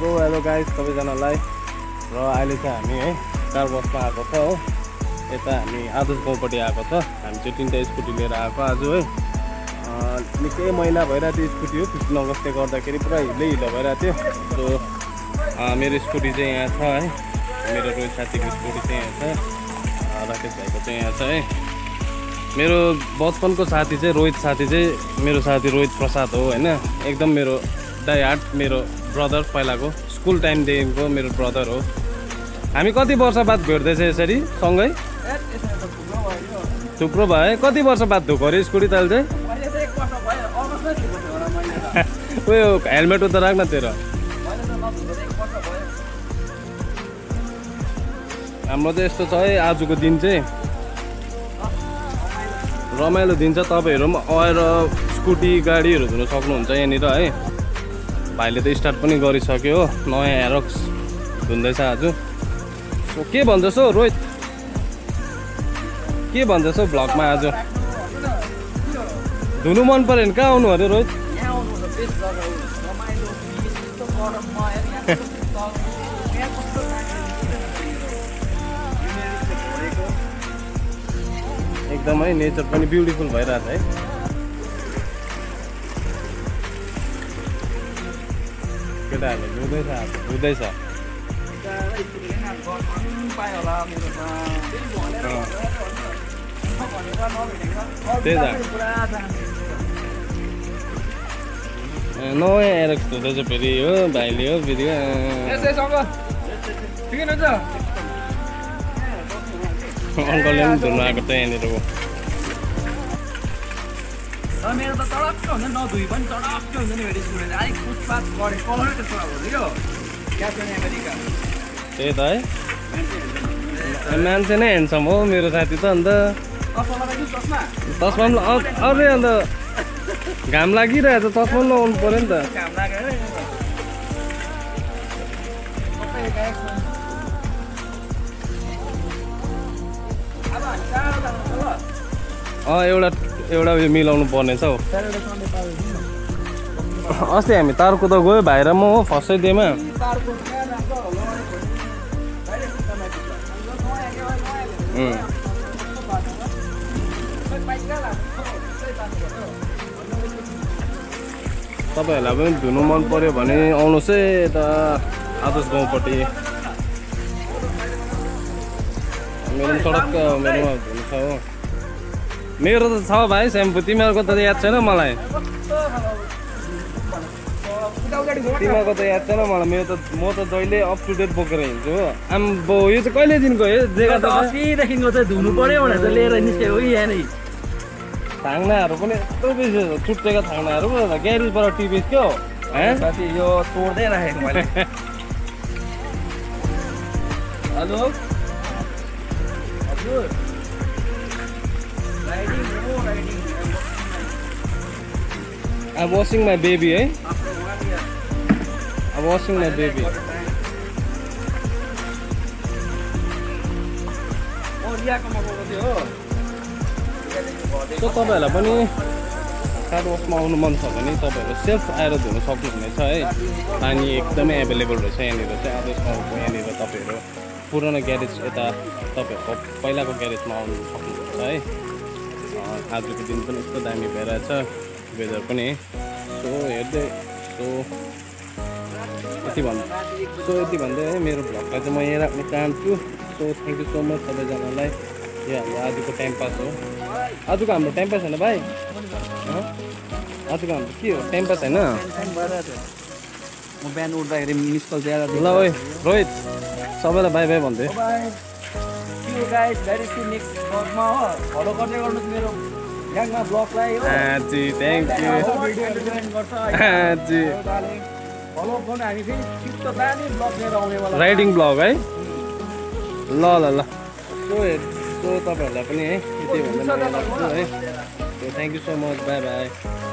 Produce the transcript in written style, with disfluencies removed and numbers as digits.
So hello guys सबैजनालाई र अहिले चाहिँ हामी है कार बसमा आएको छ हो यता हामी आदर्श गाउँपट्टि आएको छ हामी चाहिँ तीनटा स्कुटी लिएर आएको आज है निकै मैला भइरहेको थियो स्कुटी हो 15 अगस्तले गर्दाखेरि पुरा हिलो भइरहेको थियो सो मेरो स्कुटी चाहिँ यहाँ छ है मेरो रोहित साथीको स्कुटी चाहिँ यहाँ छ राकेश भाइको चाहिँ यहाँ छ है मेरो बचपनको साथी चाहिँ रोहित साथी चाहिँ मेरो साथी रोहित प्रसाद हो हैन एकदम मेरो डाइ हार्ट मेरो ब्रदर पहिलाको स्कुल टाइमदेखिको मेरो ब्रदर हो हामी कति वर्ष बाद भेट्दैछ यसरी सँगै थुप्रो भयो कति वर्ष बाद धोको अरे स्कुटी ताल चाहिँ उयो हेलमेट उता राख्न तेरो हाम्रो चाहिँ यस्तो छ है आजको दिन चाहिँ रमाइलो दिन छ तपाईहरु पनि आएर स्कुटी गाडीहरु धुन सक्नुहुन्छ यहाँनिर है भाइले त स्टार्ट पनि गरिसक्यो हो नयाँ एरोक्स धुन्दैछ आज सो के भन्छस् हो रोहित के भन्छस् हो भ्लगमा आज धुनु मन पर्यो नि कहाँ आउनु अरे रोहित एकदमै नेचर पनि ब्युटिफुल भइरहेछ है केटाहरूले धुँदैछ नयाँ एरोक्स धुँदैछ फेरि हो भाइले हो फेरि अङ्कलले पनि धुनु आएको त यहाँनिर मेरो त चडक्क हुन्छ नधुई पनि चडक्क हुन्छ नि स्कुटी अलिक पुछपाछ गरे कलरै त्यस्तो अब हो क्याप्टेन अमेरिका त्यही त है मान्छे नै ह्यान्डसम हो मेरो साथी त अन्त चस्मा अरे अन्त घाम लागिरहेछ चस्मा पनि लगाउनु पर्यो नि त एउटा उयो मिलाउनु पर्नेछ हौ अस्ति हामी तारको त गयो भाइ र म हो फर्स्टै डेमा तपाईहरुलाई पनि धुनु मन पर्यो भने आउनुहोस् है यता आदर्श गाउँपट्टि मेरो सडक मेरोमा धुनु छ हो मेरो त छ भाइ स्याम्पू तिमीहरूको त याद छैन मलाई तिमीहरूको त याद छैन मलाई मेरो त म त जहिले अप टु डेट बोकेर हिँड्छु हो आम्बो यो चाहिँ कहिलेदेखिको हो जग्गा त अस्तिदेखिको चाहिँ धुनु पर्यो भनेर चाहिँ लिएर निस्क्यो हो यहाँ नै थाङ्नाहरू पनि यस्तो बेसी छुट्टेका थाङ्नाहरू ग्यारेजबाट टिपेस क्या साथी यो तोड्दै राखेको मैले हेलो हजुर I'm washing my baby, eh? I'm washing my baby. So तपाईहरुलाई पनि कार वासमा आउनु मन छ भने तपाईहरु सेल्फ आएर धुन सक्नुहुनेछ है पानी एकदमै एभेलेबल रहेछ यहाँनिर चाहिँ आदर्श गाउँको यहाँनिर तपाईहरु पुरानो ग्यारेज यता तपाईहरुको पहिलाको ग्यारेजमा आउनु सक्नुहुन्छ है आजको दिन पनि यस्तो दामी भइरहेछ वेदर पनि सो हेर्दै सो यति भन्दै है मेरो भ्लगलाई चाहिँ म यहाँ राख्न चाहन्छु so thank you so much सबैजनालाई यो हाम्रो आजको टाइम पास हो आजको हाम्रो टाइम पास होइन भाइ आजको हाम्रो के हो टाइम पास होइन म बिहान उठ्दाखेरि मिस कल ज्यादा ल ओइ रोहित सबैलाई बाई बाई भन्दै गाइस भेरी सु नेक्स्ट ब्लगमा हो फलो गर्दै गर्नुहोस् मेरो ग्याङमा ब्लगलाई हो जी थ्याङ्क यू भिडियो एन्टरटेन गर्छ जी फलो गर्नु हामी फेरि चित्त दामी ब्लग लिएर आउनेवाला राइडिङ ब्लग है ल ल ल सो तपाईहरुलाई पनि है यति भन्दै है thank you so much bye by